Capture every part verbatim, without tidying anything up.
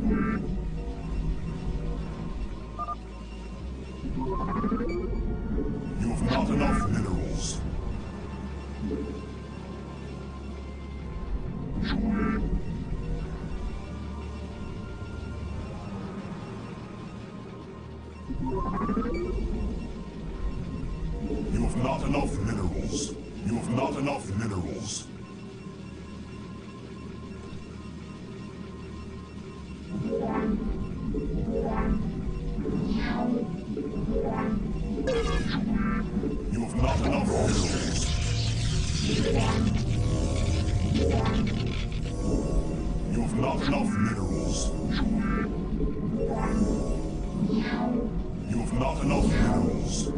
You have not enough minerals. You have not enough minerals. You have not enough minerals. You have not enough minerals. You have not enough minerals. You have not enough minerals.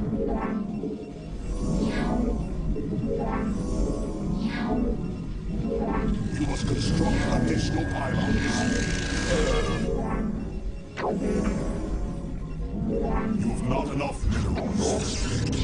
You must construct additional pylons. You have not enough minerals.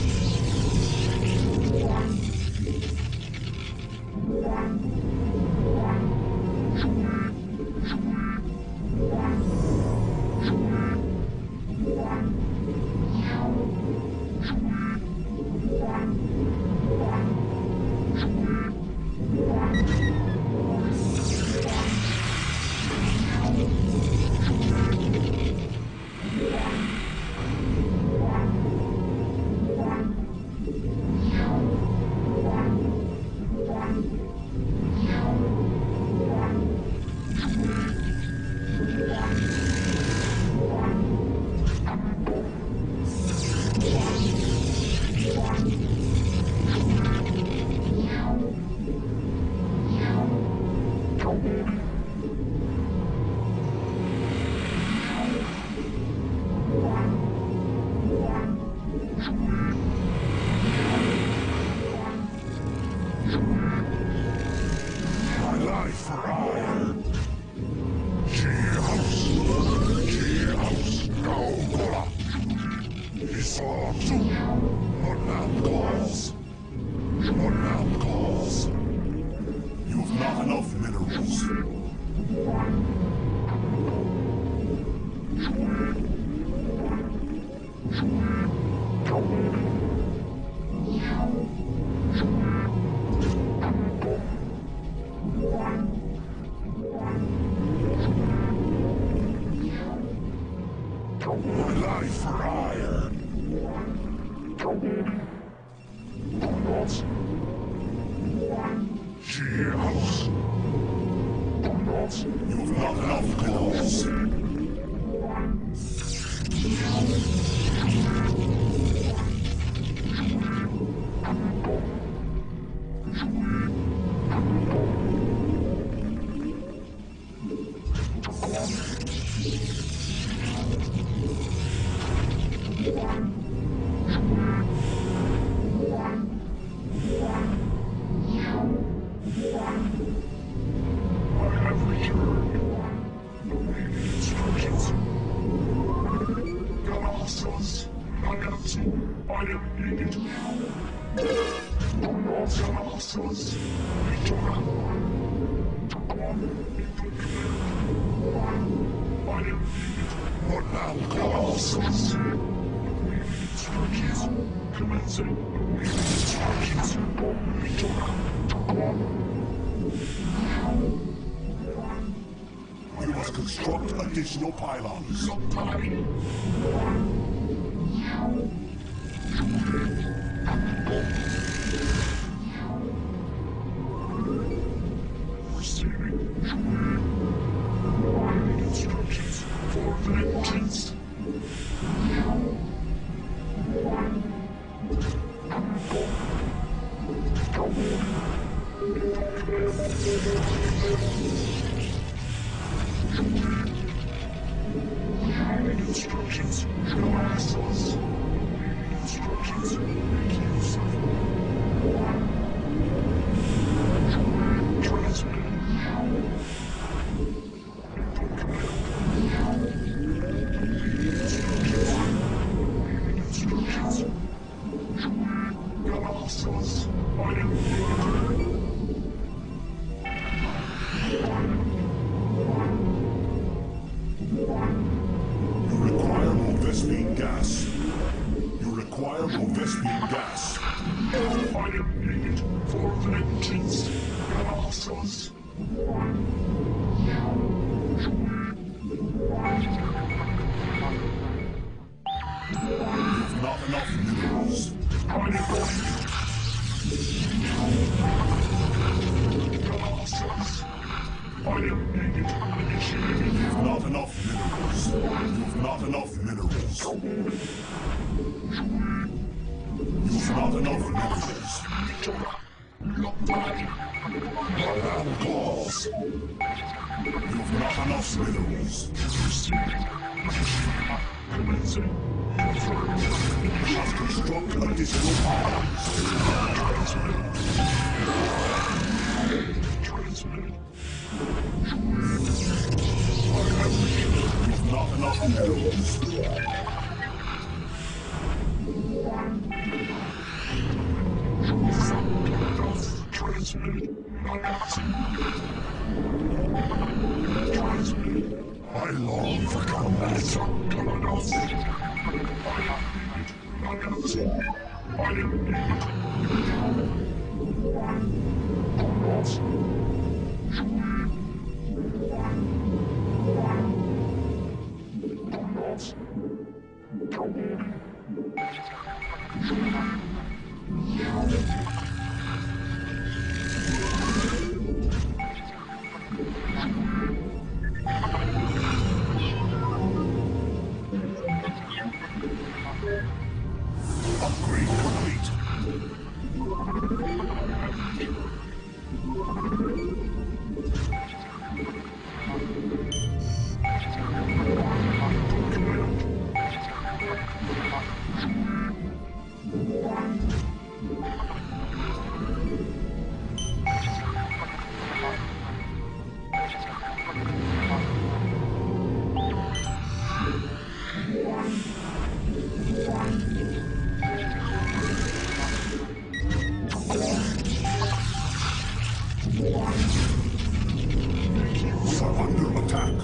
You must construct additional pylons. Instructions for vengeance. Instructions, no assholes. Instructions, make use of transmit. Instructions. No assholes. I am You've not enough minerals. You've not enough minerals. You've not enough minerals. Alarm calls. You've not enough minerals. Must construct additional arms. Transmitted. You've not enough minerals. Transmitted. Transmitted. I long for combat. I am needed. Upgrade complete. We are under attack.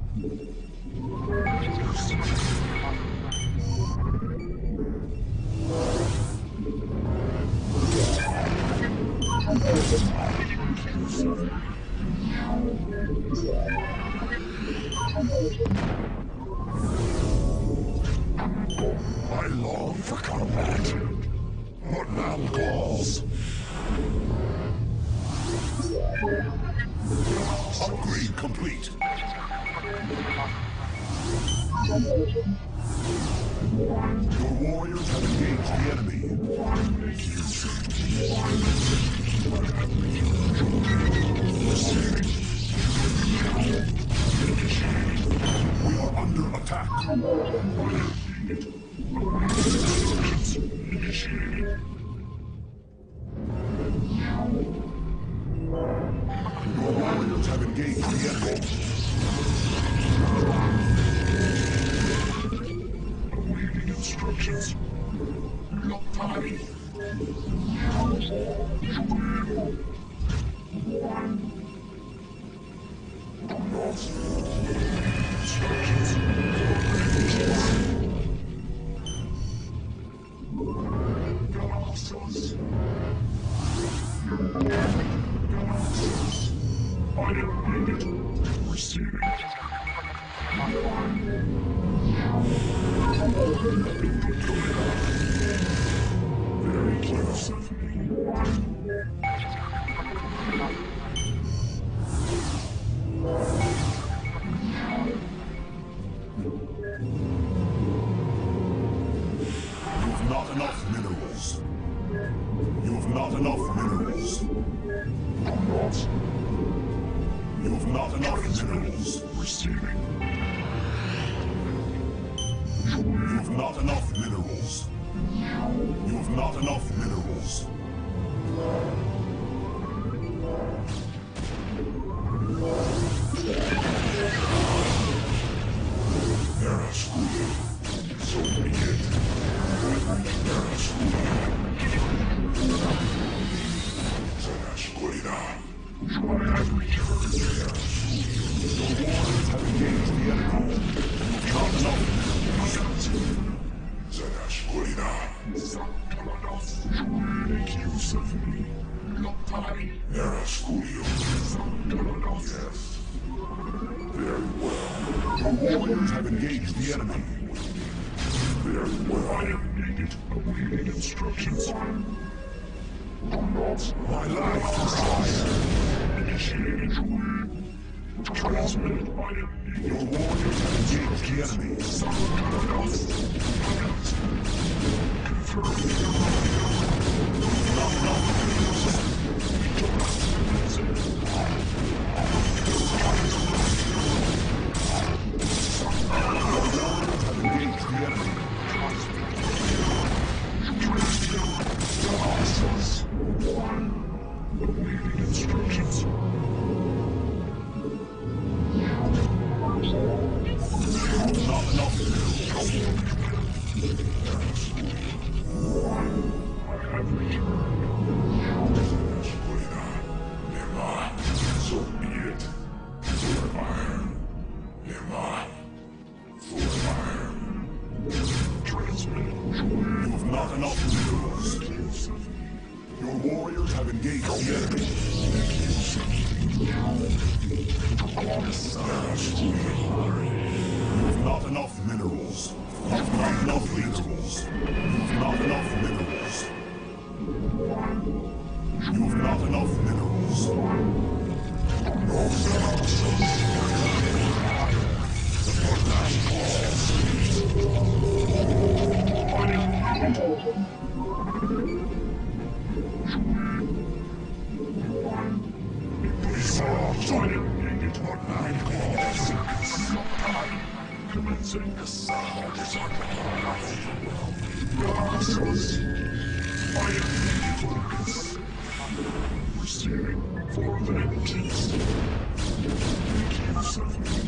I long for combat. What now calls? Upgrade complete. Your warriors have engaged the enemy. We are under attack. Your warriors have engaged the enemy. Awaiting instructions. Not time. Instructions. Galaxos. I am needed. Receiving. Very close of me. You've not enough minerals. You've not enough minerals. You've not enough minerals. Receiving. You've not enough minerals. You've not enough minerals. Erascudo. So be it. Erascudo. Zerascuida. I have returned. Your warriors have engaged the enemy. You've not enough minerals. Zerascuida. Make use of me. Erascudio. Yes. Very well. Your warriors have engaged the enemy. Very well. I am needed. Awaiting instructions. My life is fire. Initiated. Transmitted by enemy. Your warriors have engaged the enemy. Not enough. Awaiting instructions. Not enough. I have returned. Nema. So be it. For iron. Nema. For iron. Transmitted. You have not enough minerals. Your warriors have engaged the enemy. You have not enough minerals. Not enough minerals. You have not enough minerals. You have not enough minerals. Commencing assault is on the fire focus. Receiving for the text. Make use of me.